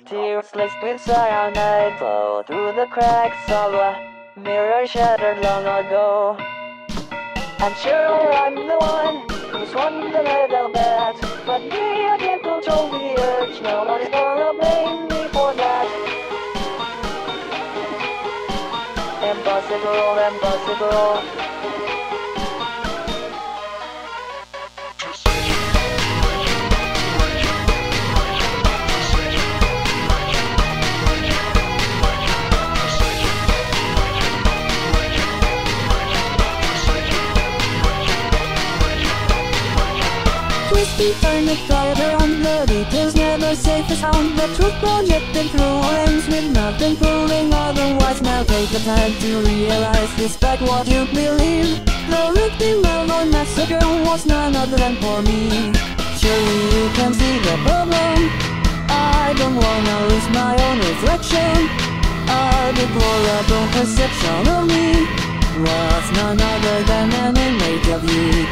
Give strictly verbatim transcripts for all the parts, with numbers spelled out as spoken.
Tears liquid cyanide flow through the cracks of a mirror shattered long ago. I'm sure I'm the one who's won the medal bet, but me, I can't control the urge. Nobody's gonna blame me for that. Impossible, impossible. Twisty turnip driver on the details never safe as sound. The truth projected through lens with nothing proving otherwise. Now take the time to realize despite what you believe, the victim of our massacre was none other than for me. Surely you can see the problem. I don't wanna lose my own reflection. A deplorable perception of me was none other than an image of you.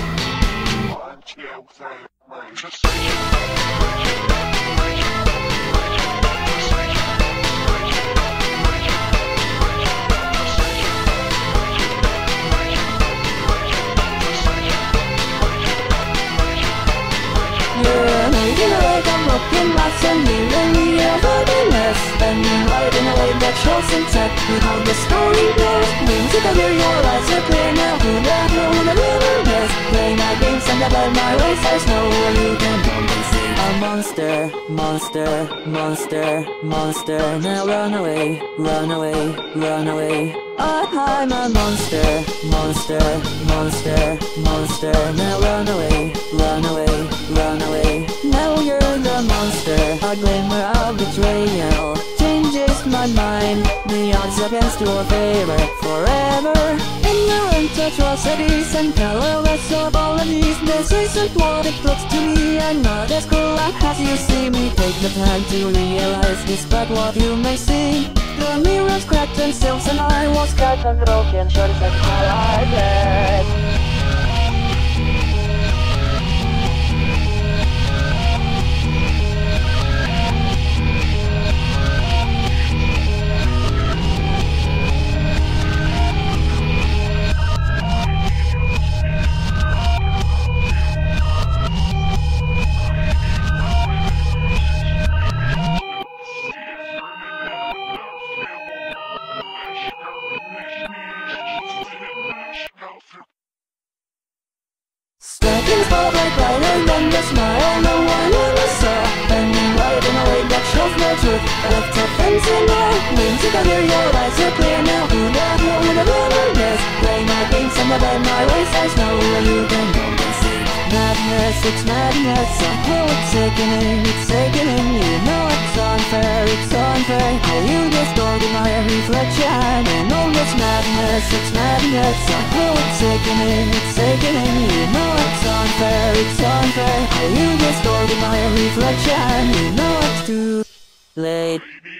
You're making a way, I'm looking lots and leaving me effortless. Spending light in a way that shows intact behind the story goes. Wings to the rear, your eyes are clear now. Who the hell would have ever guessed? Play my games and about my ways, there's no way you can compensate. A monster, monster, monster, monster. Now run away, run away, run away. I'm a monster, monster, monster, monster. Now run away, run away, run away. Now you're the monster. A glimmer of betrayal changes my mind. The odds against your favor forever. Ignorant atrocities and colorless apologies. This isn't what it looks to me. I'm not as cruel as you see me. Take the time to realize despite what you may see. The mirrors cracked themselves and I was cut and broken. Sure as my eyes. Stacking spotlight brighter than the smile no one ever saw. Bending light in a way that shows no truth. Left a fence in my wings to the rear, your eyes are clear now. Who the hell would have ever guessed? Play my games and about my ways, there's no way you can compensate. Madness, it's madness, somehow it's sickening, it's sickening. You know it's unfair, it's unfair. How you distorted my reflection. And all this madness, it's madness, somehow it's sickening, it's sickening. You know it's unfair, it's unfair. How you distorted my reflection. You know it's too late.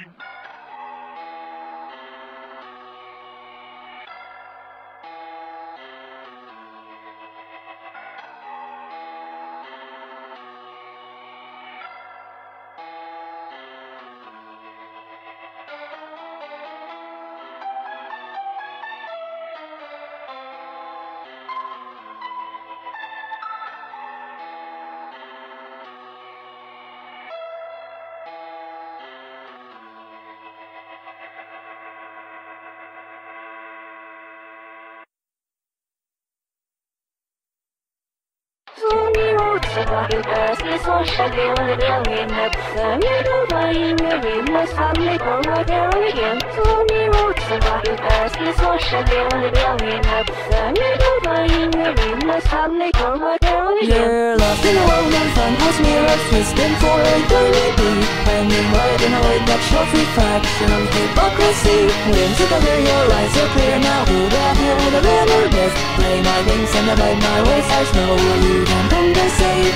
You're lost in a world and fun has mirrors twisted for eternity. Bending light in a way that shows refraction of hypocrisy. Wings to the rear, your eyes are clear now. Who the hell would have ever guessed? Play my games and abide my ways, there's no way you can compensate.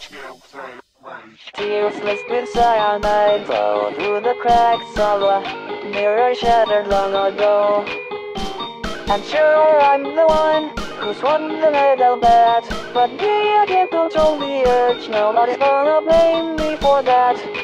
Tears liquid cyanide flow through the cracks of a mirror shattered long ago. I'm sure I'm the one who's won the medal bet, but me, I can't control the urge. Nobody's gonna blame me for that.